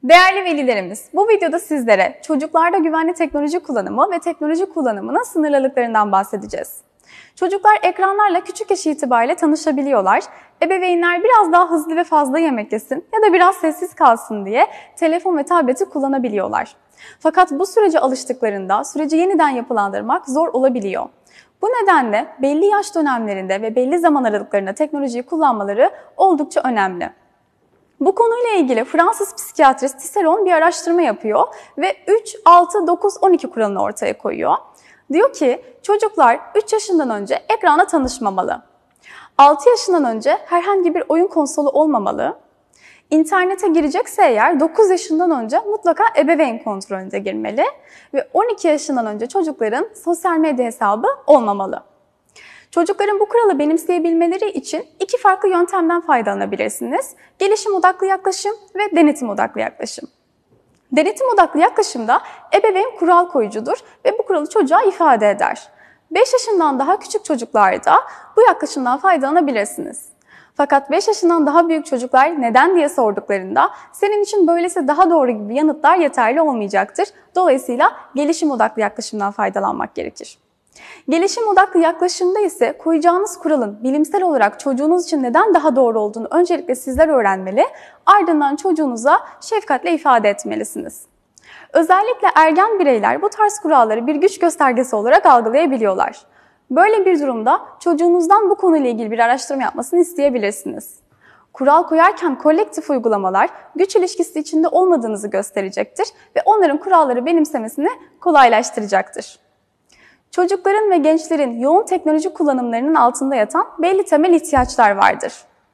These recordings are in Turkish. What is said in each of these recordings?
Değerli velilerimiz, bu videoda sizlere çocuklarda güvenli teknoloji kullanımı ve teknoloji kullanımının sınırlılıklarından bahsedeceğiz. Çocuklar ekranlarla küçük yaş itibariyle tanışabiliyorlar. Ebeveynler biraz daha hızlı ve fazla yemek yesin ya da biraz sessiz kalsın diye telefon ve tableti kullanabiliyorlar. Fakat bu sürece alıştıklarında süreci yeniden yapılandırmak zor olabiliyor. Bu nedenle belli yaş dönemlerinde ve belli zaman aralıklarında teknolojiyi kullanmaları oldukça önemli. Bu konuyla ilgili Fransız psikiyatrist Tisserand bir araştırma yapıyor ve 3, 6, 9, 12 kuralını ortaya koyuyor. Diyor ki çocuklar 3 yaşından önce ekrana tanışmamalı. 6 yaşından önce herhangi bir oyun konsolu olmamalı. İnternete girecekse eğer 9 yaşından önce mutlaka ebeveyn kontrolünde girmeli ve 12 yaşından önce çocukların sosyal medya hesabı olmamalı. Çocukların bu kuralı benimseyebilmeleri için iki farklı yöntemden faydalanabilirsiniz. Gelişim odaklı yaklaşım ve denetim odaklı yaklaşım. Denetim odaklı yaklaşımda ebeveyn kural koyucudur ve bu kuralı çocuğa ifade eder. 5 yaşından daha küçük çocuklarda bu yaklaşımdan faydalanabilirsiniz. Fakat 5 yaşından daha büyük çocuklar neden diye sorduklarında senin için böylesi daha doğru gibi yanıtlar yeterli olmayacaktır. Dolayısıyla gelişim odaklı yaklaşımdan faydalanmak gerekir. Gelişim odaklı yaklaşımda ise koyacağınız kuralın bilimsel olarak çocuğunuz için neden daha doğru olduğunu öncelikle sizler öğrenmeli, ardından çocuğunuza şefkatle ifade etmelisiniz. Özellikle ergen bireyler bu tarz kuralları bir güç göstergesi olarak algılayabiliyorlar. Böyle bir durumda çocuğunuzdan bu konuyla ilgili bir araştırma yapmasını isteyebilirsiniz. Kural koyarken kolektif uygulamalar güç ilişkisi içinde olmadığınızı gösterecektir ve onların kuralları benimsemesini kolaylaştıracaktır. Çocukların ve gençlerin yoğun teknoloji kullanımlarının altında yatan belli temel ihtiyaçlar vardır.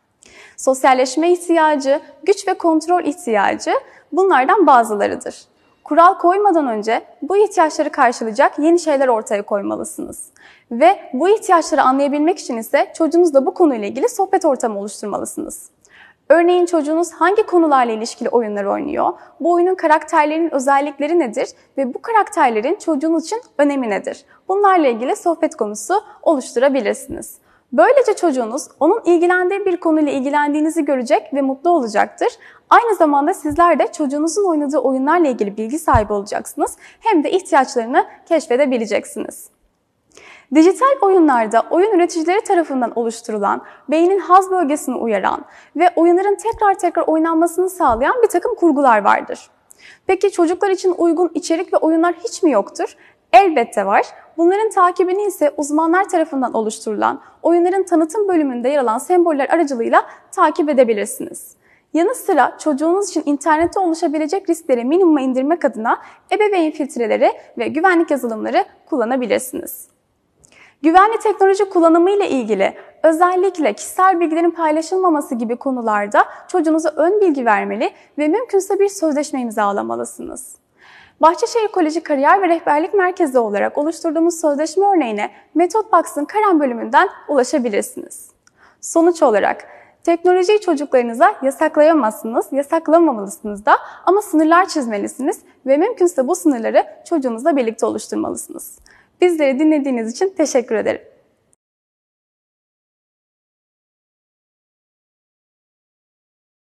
Sosyalleşme ihtiyacı, güç ve kontrol ihtiyacı bunlardan bazılarıdır. Kural koymadan önce bu ihtiyaçları karşılayacak yeni şeyler ortaya koymalısınız. Ve bu ihtiyaçları anlayabilmek için ise çocuğunuzla bu konuyla ilgili sohbet ortamı oluşturmalısınız. Örneğin çocuğunuz hangi konularla ilişkili oyunlar oynuyor, bu oyunun karakterlerinin özellikleri nedir ve bu karakterlerin çocuğunuz için önemi nedir? Bunlarla ilgili sohbet konusu oluşturabilirsiniz. Böylece çocuğunuz onun ilgilendiği bir konuyla ilgilendiğinizi görecek ve mutlu olacaktır. Aynı zamanda sizler de çocuğunuzun oynadığı oyunlarla ilgili bilgi sahibi olacaksınız. Hem de ihtiyaçlarını keşfedebileceksiniz. Dijital oyunlarda oyun üreticileri tarafından oluşturulan, beynin haz bölgesini uyaran ve oyunların tekrar oynanmasını sağlayan bir takım kurgular vardır. Peki çocuklar için uygun içerik ve oyunlar hiç mi yoktur? Elbette var. Bunların takibini ise uzmanlar tarafından oluşturulan, oyunların tanıtım bölümünde yer alan semboller aracılığıyla takip edebilirsiniz. Yanı sıra çocuğunuz için internette oluşabilecek riskleri minimuma indirmek adına ebeveyn filtreleri ve güvenlik yazılımları kullanabilirsiniz. Güvenli teknoloji kullanımı ile ilgili özellikle kişisel bilgilerin paylaşılmaması gibi konularda çocuğunuza ön bilgi vermeli ve mümkünse bir sözleşme imzalamalısınız. Bahçeşehir Koleji Kariyer ve Rehberlik Merkezi olarak oluşturduğumuz sözleşme örneğine MethodBox'ın Karen bölümünden ulaşabilirsiniz. Sonuç olarak teknolojiyi çocuklarınıza yasaklayamazsınız, yasaklamamalısınız da ama sınırlar çizmelisiniz ve mümkünse bu sınırları çocuğunuzla birlikte oluşturmalısınız. Bizleri dinlediğiniz için teşekkür ederim.